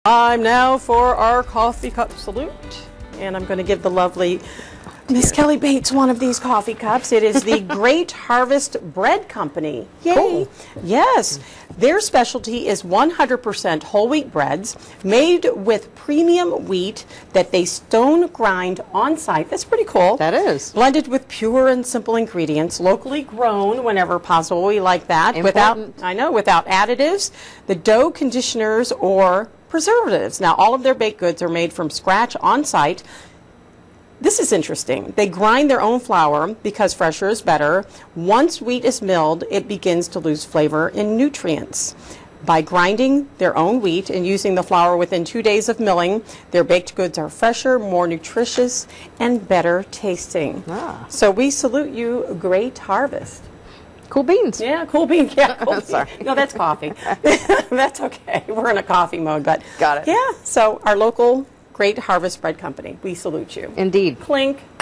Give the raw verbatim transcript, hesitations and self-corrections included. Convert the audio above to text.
Time now for our coffee cup salute, and I'm going to give the lovely Miss Kelly Bates one of these coffee cups. It is the Great Harvest Bread Company. Yay! Cool. Yes, their specialty is one hundred percent whole wheat breads made with premium wheat that they stone grind on site. That's pretty cool. That is. Blended with pure and simple ingredients, locally grown whenever possible. We like that. Important. Without, I know, without additives, the dough conditioners or preservatives. Now, all of their baked goods are made from scratch on site. This is interesting. They grind their own flour because fresher is better. Once wheat is milled, it begins to lose flavor and nutrients. By grinding their own wheat and using the flour within two days of milling, their baked goods are fresher, more nutritious, and better tasting. Ah. So we salute you, Great Harvest. Cool beans. Yeah, cool beans. Yeah, cool beans. Sorry. No, that's coffee. That's okay. We're in a coffee mode, but Got it. Yeah. So our local Great Harvest Bread Company, we salute you. Indeed. Clink.